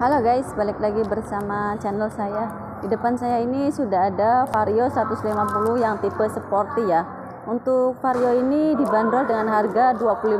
Halo guys, balik lagi bersama channel saya. Di depan saya ini sudah ada Vario 150 yang tipe sporty ya. Untuk Vario ini dibanderol dengan harga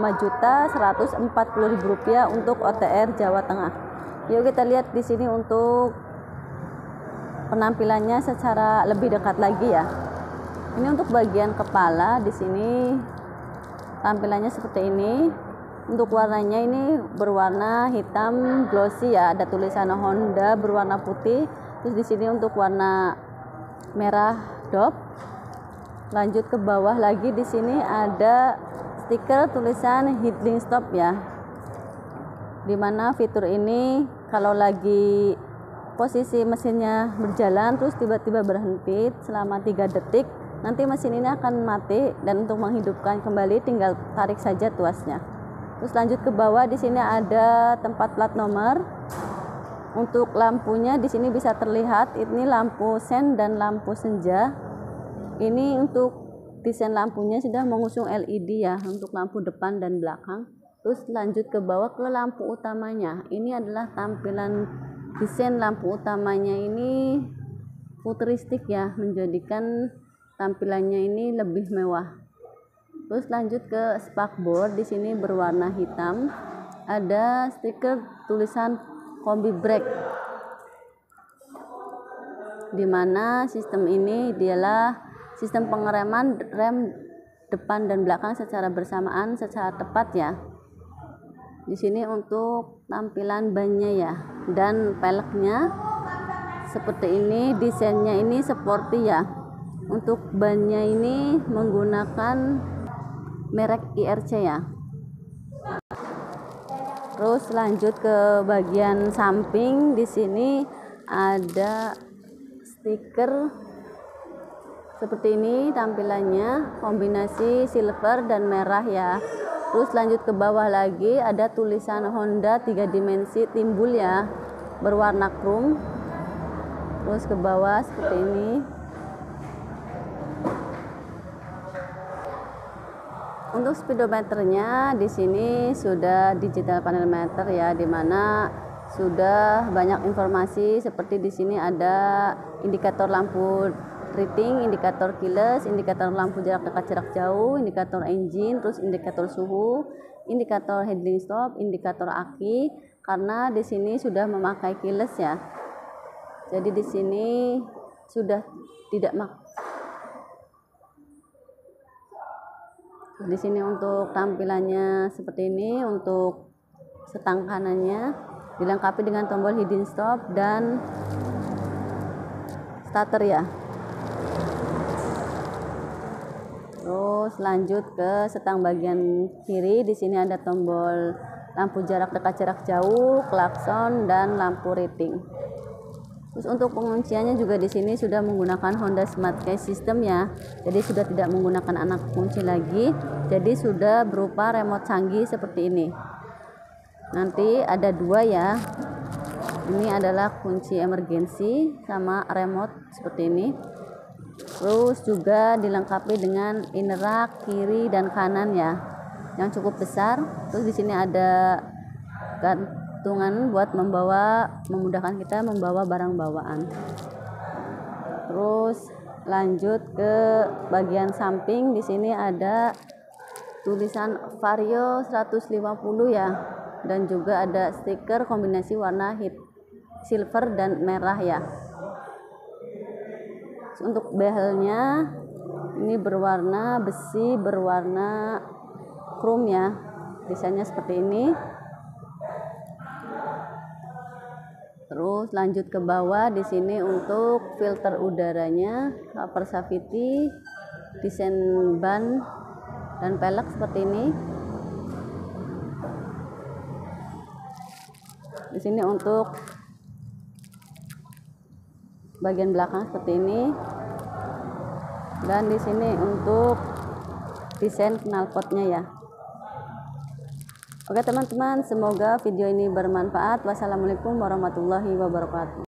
Rp25.140.000 untuk OTR Jawa Tengah. Yuk kita lihat di sini untuk penampilannya secara lebih dekat lagi ya. Ini untuk bagian kepala, di sini tampilannya seperti ini. Untuk warnanya ini berwarna hitam glossy ya, ada tulisan Honda berwarna putih. Terus di sini untuk warna merah dop. Lanjut ke bawah lagi, di sini ada stiker tulisan idling stop ya. Dimana fitur ini kalau lagi posisi mesinnya berjalan terus tiba-tiba berhenti selama 3 detik, nanti mesin ini akan mati, dan untuk menghidupkan kembali tinggal tarik saja tuasnya. Terus lanjut ke bawah, di sini ada tempat plat nomor. Untuk lampunya di sini bisa terlihat ini lampu sen dan lampu senja. Ini untuk desain lampunya sudah mengusung LED ya untuk lampu depan dan belakang. Terus lanjut ke bawah ke lampu utamanya. Ini adalah tampilan desain lampu utamanya, ini futuristik ya, menjadikan tampilannya ini lebih mewah. Terus lanjut ke spakbor, di sini berwarna hitam, ada stiker tulisan kombi brake, dimana sistem ini dialah sistem pengereman rem depan dan belakang secara bersamaan secara tepat ya. Di sini untuk tampilan bannya ya, dan peleknya seperti ini, desainnya ini sporty ya. Untuk bannya ini menggunakan merek IRC ya. Terus lanjut ke bagian samping, di sini ada stiker seperti ini tampilannya, kombinasi silver dan merah ya. Terus lanjut ke bawah lagi ada tulisan Honda 3 dimensi timbul ya, berwarna chrome. Terus ke bawah seperti ini. Untuk speedometernya di sini sudah digital panel meter ya, dimana sudah banyak informasi seperti di sini ada indikator lampu reading, indikator keyless, indikator lampu jarak dekat jarak jauh, indikator engine, terus indikator suhu, indikator idling stop, indikator aki. Karena di sini sudah memakai keyless ya, jadi di sini sudah tidak di sini untuk tampilannya seperti ini. Untuk setang kanannya dilengkapi dengan tombol hidden stop dan starter ya. Terus lanjut ke setang bagian kiri, di sini ada tombol lampu jarak dekat jarak jauh, klakson, dan lampu rating. Terus untuk pengunciannya juga di sini sudah menggunakan Honda Smart Key System ya. Jadi sudah tidak menggunakan anak kunci lagi. Jadi sudah berupa remote canggih seperti ini. Nanti ada 2 ya. Ini adalah kunci emergency sama remote seperti ini. Terus juga dilengkapi dengan inner rack kiri dan kanan ya, yang cukup besar. Terus di sini ada gantungan buat memudahkan kita membawa barang bawaan. Terus lanjut ke bagian samping, di sini ada tulisan Vario 150 ya, dan juga ada stiker kombinasi warna silver dan merah ya. Untuk behelnya ini berwarna besi berwarna chrome ya, desainnya seperti ini. Terus lanjut ke bawah, di sini untuk filter udaranya, cover safety, desain ban dan pelek seperti ini. Di sini untuk bagian belakang seperti ini, dan di sini untuk desain knalpotnya ya. Oke teman-teman, semoga video ini bermanfaat. Wassalamualaikum warahmatullahi wabarakatuh.